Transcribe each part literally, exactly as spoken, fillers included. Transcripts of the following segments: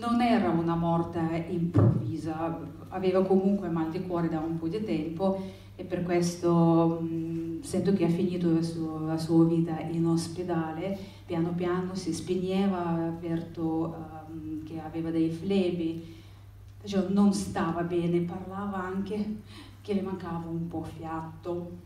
non era una morte improvvisa, aveva comunque mal di cuore da un po' di tempo e per questo mh, sento che ha finito la sua, la sua vita in ospedale, piano piano si spegneva, ha aperto um, che aveva dei flebbi, cioè non stava bene, parlava anche che le mancava un po' fiato.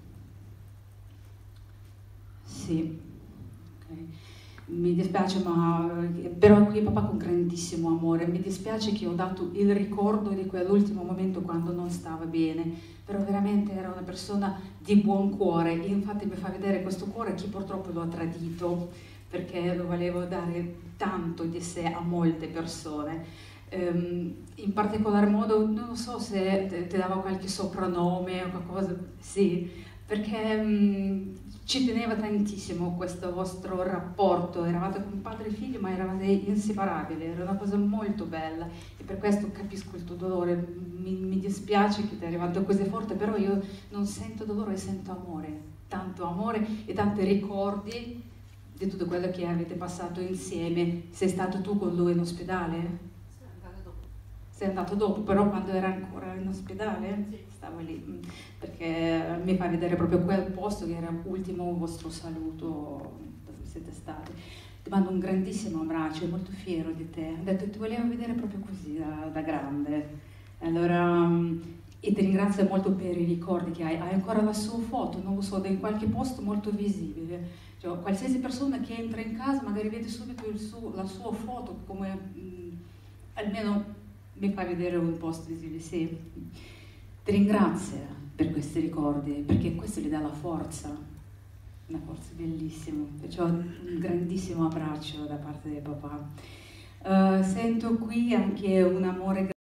Sì, okay. Mi dispiace, ma però qui papà con grandissimo amore, mi dispiace che ho dato il ricordo di quell'ultimo momento quando non stava bene, però veramente era una persona di buon cuore, infatti mi fa vedere questo cuore chi purtroppo lo ha tradito, perché lo volevo dare tanto di sé a molte persone. Um, in particolar modo, non so se ti dava qualche soprannome o qualcosa, sì, perché um, ci teneva tantissimo questo vostro rapporto, eravate come padre e figlio ma eravate inseparabili, era una cosa molto bella e per questo capisco il tuo dolore, mi, mi dispiace che ti è arrivato così forte, però io non sento dolore, sento amore, tanto amore e tanti ricordi di tutto quello che avete passato insieme. Sei stato tu con lui in ospedale? Sei andato dopo, però quando era ancora in ospedale? Sì. Stavo lì, perché mi fa vedere proprio quel posto che era l'ultimo vostro saluto dove siete stati. Ti mando un grandissimo abbraccio, è molto fiero di te. Ho detto ti volevo vedere proprio così, da, da grande. Allora, e ti ringrazio molto per i ricordi che hai. Hai ancora la sua foto, non lo so, da in qualche posto molto visibile. Cioè, qualsiasi persona che entra in casa magari vede subito il suo, la sua foto, come mh, almeno mi fa vedere un posto visibile, sì. Ti ringrazio per questi ricordi, perché questo gli dà la forza, una forza bellissima, perciò un grandissimo abbraccio da parte del papà. Uh, sento qui anche un amore